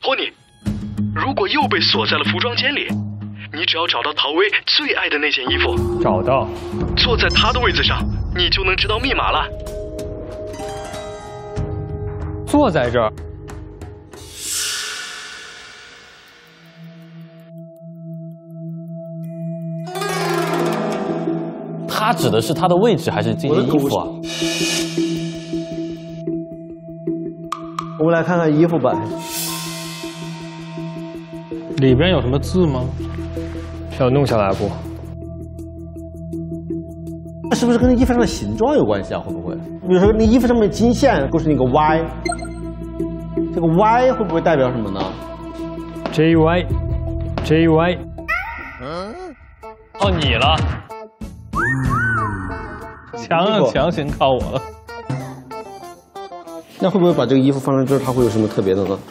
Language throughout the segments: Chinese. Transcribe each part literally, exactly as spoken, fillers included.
托尼，如果又被锁在了服装间里，你只要找到陶威最爱的那件衣服， 找到， 坐在他的位子上，你就能知道密码了。 坐在这儿。 他指的是他的位置还是这件衣服啊？ 我们来看看衣服吧。 里边有什么字吗？要弄下来不？ 那是不是跟衣服上的形状有关系啊？会不会？比如说那衣服上面的金线构成一个 Y， 这个 Y 会不会代表什么呢 ？J Y J Y。嗯， 靠你了。强强行靠我了。 那会不会把这个衣服放在这儿，它会有什么特别的呢？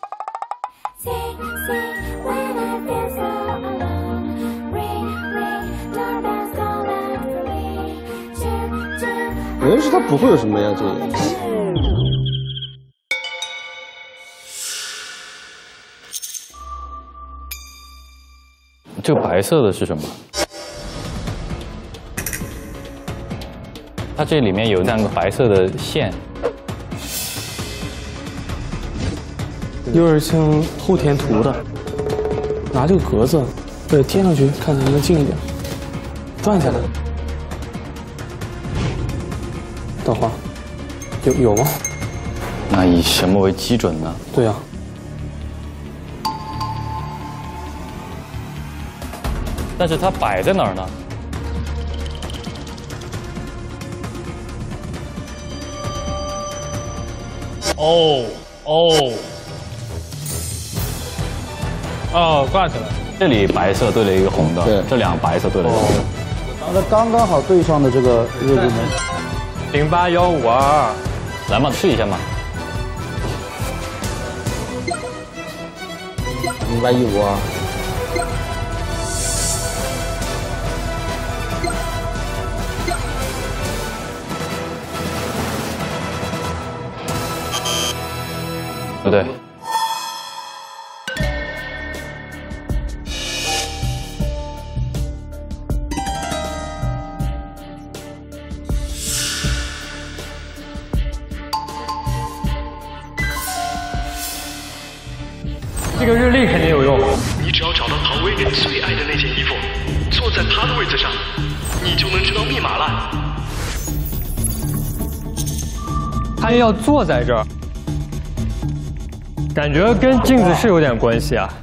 我认识它不会有什么呀，这个。 这个白色的是什么？它这里面有两个白色的线， 有点像后填图的。拿这个格子，对，贴上去，看能不能近一点，转下来。等会儿，有有吗？ 那以什么为基准呢？ 对啊。 但是它摆在哪儿呢？哦哦哦，挂起来。 这里白色对了一个红的， 对， 这两个白色对了一个红的。 那刚刚好对上的这个日历呢？ 零八幺五二二， 来嘛，试一下嘛。 零八一五二。 不对。 这个日历肯定有用。 你只要找到陶威最爱的那件衣服，坐在他的位子上，你就能知道密码了。 他要坐在这儿。感觉跟镜子是有点关系啊。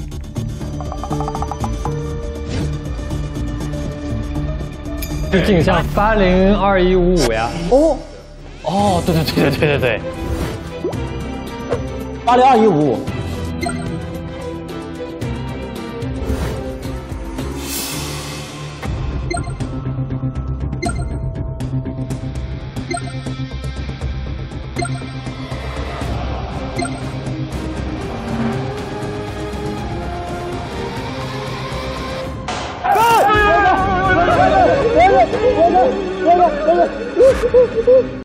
这镜像八零二一五五呀。 哦， 哦，对对对对对对对， 八零二一五五。别别别别别别别别别